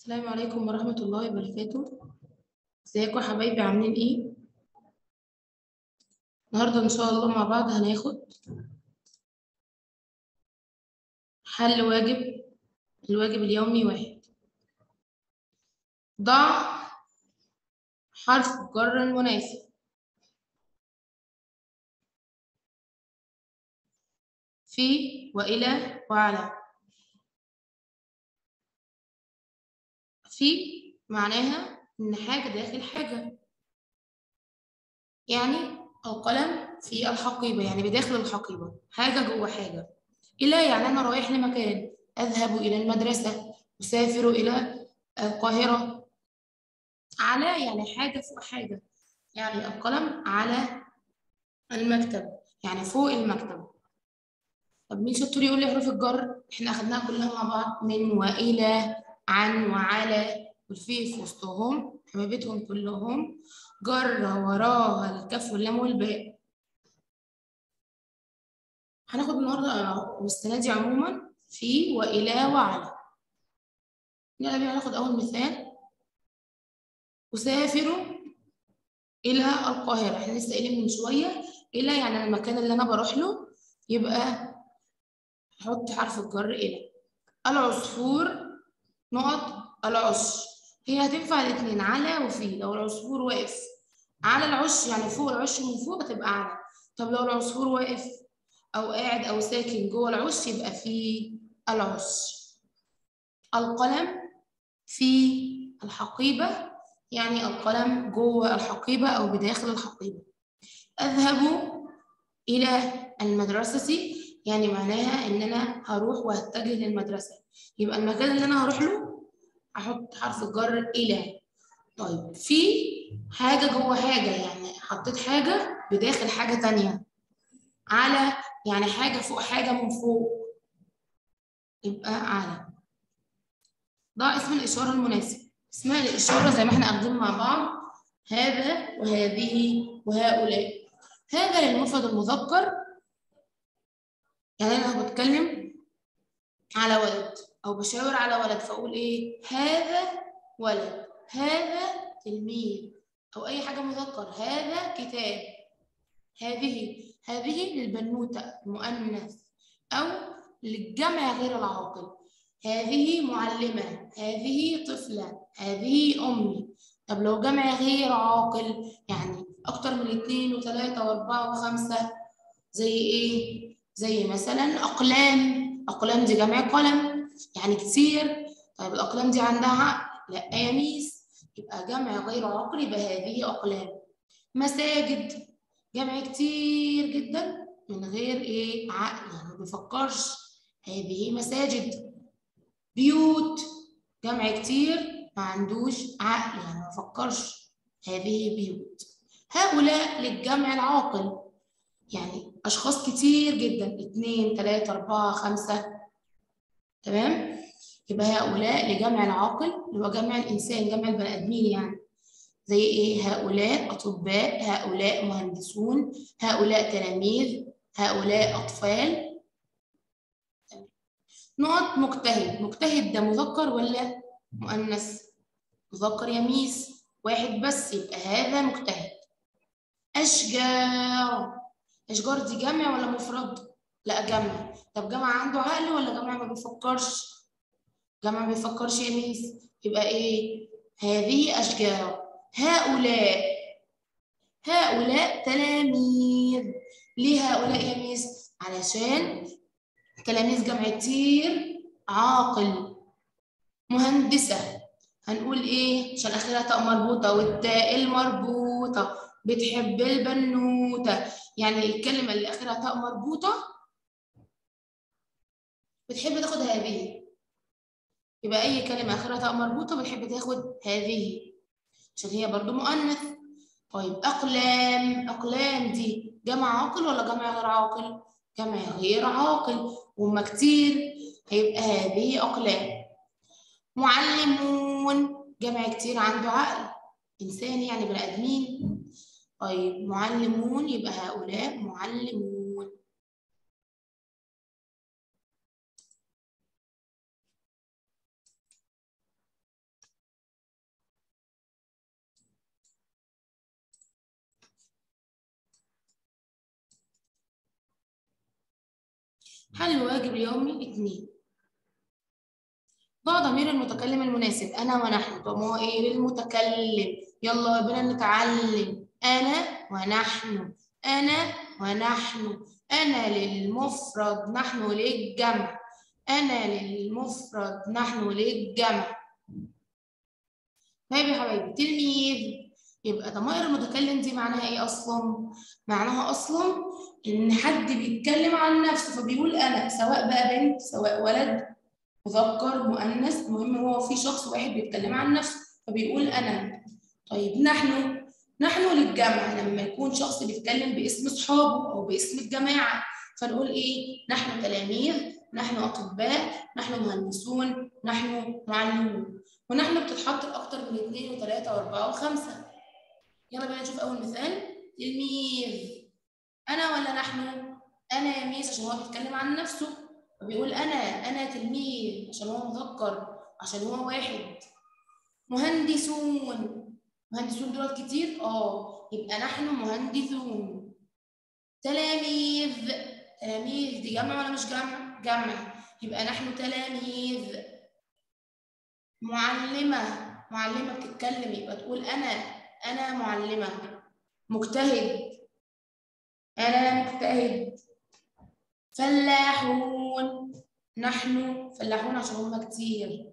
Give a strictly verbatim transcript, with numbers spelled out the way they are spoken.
السلام عليكم ورحمة الله وبركاته. ازيكم يا حبايبي، عاملين ايه؟ النهارده ان شاء الله مع بعض هناخد حل واجب الواجب اليومي واحد. ضع حرف الجر المناسب في وإلى وعلى. في معناها إن حاجة داخل حاجة، يعني القلم في الحقيبة، يعني بداخل الحقيبة حاجة جوه حاجة. إلى يعني أنا رايح لمكان، أذهب إلى المدرسة، أسافر إلى القاهرة. على يعني حاجة فوق حاجة، يعني القلم على المكتب، يعني فوق المكتب. طب مين شطور يقول لي حروف الجر؟ احنا أخدناها كلها مع بعض، من وإلى، عن وعلى، والفي في وسطهم حبايبتهم كلهم، جر وراها الكاف واللام والباء. هناخد النهارده والسنة دي عموما في وإلى وعلى. يلا بينا ناخد أول مثال. أسافر إلى القاهرة، احنا لسه قايلين من شوية إلى يعني المكان اللي أنا بروح له، يبقى هحط حرف الجر إلى. العصفور نقط العش، هي هتنفع الاتنين على وفي. لو العصفور واقف على العش يعني فوق العش من فوق هتبقى على. طب لو العصفور واقف أو قاعد أو ساكن جوه العش يبقى في العش. القلم في الحقيبة، يعني القلم جوه الحقيبة أو بداخل الحقيبة. أذهب إلى المدرسة، يعني معناها إن أنا هروح وهتجه للمدرسة، يبقى المكان اللي أنا هروح له أحط حرف الجر إلى. طيب في حاجة جوه حاجة، يعني حطيت حاجة بداخل حاجة تانية. على يعني حاجة فوق حاجة من فوق، يبقى على. ده اسم الإشارة المناسب. اسمها الإشارة زي ما احنا أخدين مع بعض، هذا وهذه وهؤلاء. هذا للمفرد المذكر، يعني أنا بتكلم على ولد أو بشاور على ولد فأقول إيه؟ هذا ولد، هذا تلميذ، أو أي حاجة مذكر، هذا كتاب. هذه هذه للبنوتة المؤنث أو للجمع غير العاقل. هذه معلمة، هذه طفلة، هذه أمي. طب لو جمع غير عاقل يعني أكتر من اتنين وتلاتة وأربعة وخمسة، زي إيه؟ زي مثلا أقلام. أقلام دي جمع قلم، يعني كتير. طيب الأقلام دي عندها عقل؟ لا يا ميس، يبقى جمع غير عاقل، يبقى هذه أقلام. مساجد جمع كتير جدا من غير إيه؟ عقل، يعني ما بيفكرش، هذه مساجد. بيوت جمع كتير ما عندوش عقل، يعني ما بيفكرش، هذه بيوت. هؤلاء للجمع العاقل، يعني أشخاص كتير جدا، اتنين تلاتة أربعة خمسة. تمام؟ يبقى هؤلاء لجمع العاقل اللي هو جمع الإنسان، جمع البني آدمين يعني. زي إيه؟ هؤلاء أطباء، هؤلاء مهندسون، هؤلاء تلاميذ، هؤلاء أطفال. نقط مجتهد. مجتهد ده مذكر ولا مؤنث؟ مذكر يا ميس، واحد بس، يبقى هذا مجتهد. أشجار. أشجار دي جمع ولا مفرد؟ لا جمع. طب جمع عنده عقل ولا جمع ما بيفكرش؟ جمع ما بيفكرش يا ميس، يبقى إيه؟ هذه أشجار. هؤلاء هؤلاء تلاميذ. ليه هؤلاء يا ميس؟ علشان تلاميذ جمع كتير عاقل. مهندسة هنقول إيه؟ عشان آخرها تاء مربوطة، والتاء المربوطة بتحب البنوتة، يعني الكلمة اللي آخرها تاء مربوطة بتحب تاخد هذه، يبقى أي كلمة آخرها تاء مربوطة بتحب تاخد هذه عشان هي برضو مؤنث. طيب أقلام. أقلام دي جمع عاقل ولا جمع غير عاقل؟ جمع غير عاقل، وهما كتير، هيبقى هذه أقلام. معلمون جمع كتير عنده عقل، إنسان يعني بني آدمين. طيب معلمون يبقى هؤلاء معلمون. حل الواجب اليومي اتنين. ضع ضمير المتكلم المناسب أنا ونحن. طب ما هو إيه للمتكلم؟ يلا بينا نتعلم. أنا ونحن، أنا ونحن. أنا للمفرد، نحن للجمع. أنا للمفرد، نحن للجمع. طيب يا حبايبي، تلميذ. يبقى ضمائر المتكلم دي معناها إيه أصلا؟ معناها أصلا إن حد بيتكلم عن نفسه فبيقول أنا، سواء بقى بنت سواء ولد، مذكر مؤنث، المهم هو في شخص واحد بيتكلم عن نفسه فبيقول انا. طيب نحن، نحن للجمع لما يكون شخص بيتكلم باسم اصحابه او باسم الجماعه فنقول ايه؟ نحن تلاميذ، نحن اطباء، نحن مهندسون، نحن معلمون. ونحن بتتحط لاكتر من اثنين وثلاثه واربعه وخمسه. يلا بينا نشوف اول مثال. تلميذ. انا ولا نحن؟ انا يا ميس عشان هو بيتكلم عن نفسه فبيقول انا، انا تلميذ عشان هو مذكر، عشان هو واحد. مهندسون، مهندسون دول كتير اه، يبقى نحن مهندسون. تلاميذ، تلاميذ دي جمع ولا مش جمع؟ جمع، يبقى نحن تلاميذ. معلمة، معلمة بتتكلم يبقى تقول أنا، أنا معلمة. مجتهد، أنا مجتهد. فلاحون، نحن فلاحون عشان هم كتير.